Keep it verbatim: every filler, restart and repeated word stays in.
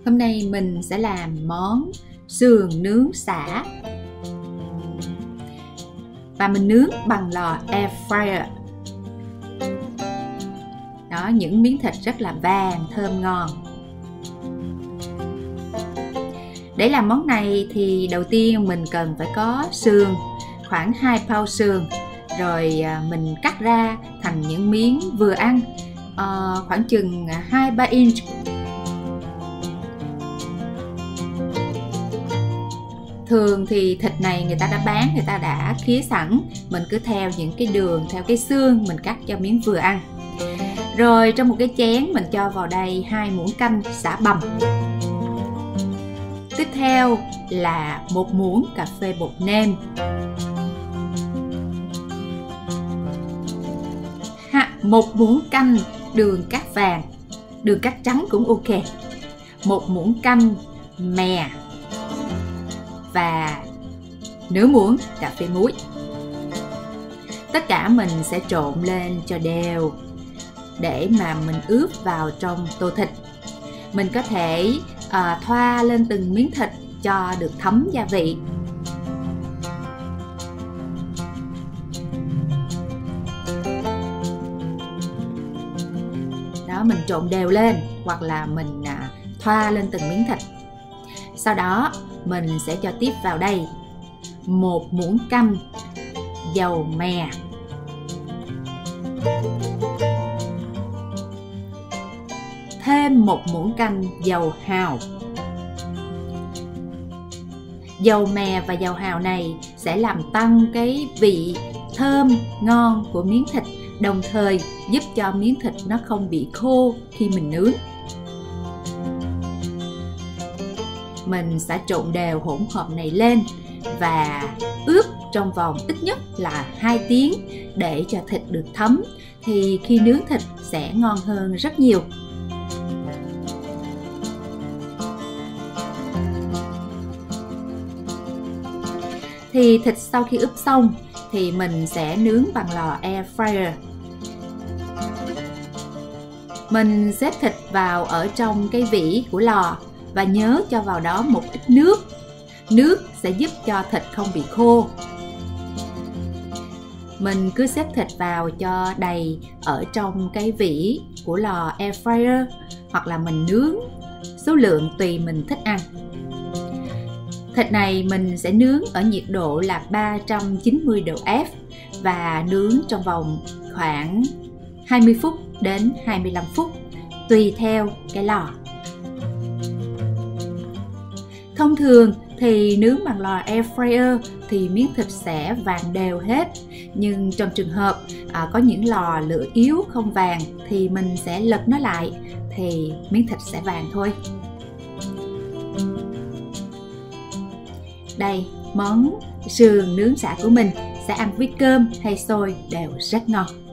Hôm nay mình sẽ làm món sườn nướng sả. Và mình nướng bằng lò air fryer. Đó, những miếng thịt rất là vàng, thơm ngon. Để làm món này thì đầu tiên mình cần phải có sườn, khoảng hai pound sườn. Rồi mình cắt ra thành những miếng vừa ăn, uh, khoảng chừng hai ba inch. Thường thì thịt này người ta đã bán, người ta đã khía sẵn. Mình cứ theo những cái đường, theo cái xương mình cắt cho miếng vừa ăn. Rồi trong một cái chén mình cho vào đây hai muỗng canh sả bằm. Tiếp theo là một muỗng cà phê bột nêm. Ha, một muỗng canh đường cát vàng, đường cát trắng cũng ok. Một muỗng canh mè và nửa muỗng cà phê muối. Tất cả mình sẽ trộn lên cho đều để mà mình ướp vào trong tô thịt. Mình có thể uh, thoa lên từng miếng thịt cho được thấm gia vị. Đó, mình trộn đều lên hoặc là mình uh, thoa lên từng miếng thịt. Sau đó mình sẽ cho tiếp vào đây một muỗng canh dầu mè, thêm một muỗng canh dầu hào. Dầu mè và dầu hào này sẽ làm tăng cái vị thơm ngon của miếng thịt, đồng thời giúp cho miếng thịt nó không bị khô khi mình nướng. Mình sẽ trộn đều hỗn hợp này lên và ướp trong vòng ít nhất là hai tiếng để cho thịt được thấm, thì khi nướng thịt sẽ ngon hơn rất nhiều. Thì thịt sau khi ướp xong thì mình sẽ nướng bằng lò air fryer. Mình xếp thịt vào ở trong cái vỉ của lò và nhớ cho vào đó một ít nước. Nước sẽ giúp cho thịt không bị khô. Mình cứ xếp thịt vào cho đầy ở trong cái vỉ của lò air fryer, hoặc là mình nướng số lượng tùy mình thích ăn. Thịt này mình sẽ nướng ở nhiệt độ là ba trăm chín mươi độ F và nướng trong vòng khoảng hai mươi phút đến hai mươi lăm phút tùy theo cái lò. Thông thường thì nướng bằng lò air fryer thì miếng thịt sẽ vàng đều hết. Nhưng trong trường hợp à, có những lò lửa yếu không vàng thì mình sẽ lật nó lại thì miếng thịt sẽ vàng thôi. Đây, món sườn nướng sả của mình sẽ ăn với cơm hay xôi đều rất ngon.